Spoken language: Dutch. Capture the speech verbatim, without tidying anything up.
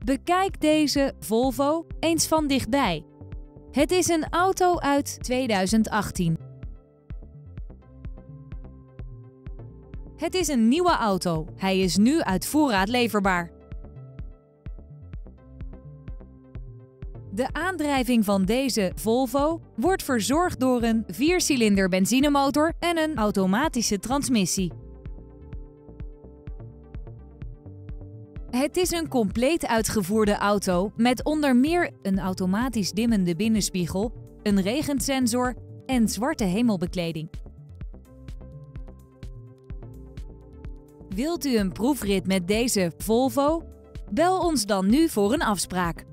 Bekijk deze Volvo eens van dichtbij. Het is een auto uit tweeduizend achttien. Het is een nieuwe auto. Hij is nu uit voorraad leverbaar. De aandrijving van deze Volvo wordt verzorgd door een viercilinder benzinemotor en een automatische transmissie. Het is een compleet uitgevoerde auto met onder meer een automatisch dimmende binnenspiegel, een regensensor en zwarte hemelbekleding. Wilt u een proefrit met deze Volvo? Bel ons dan nu voor een afspraak.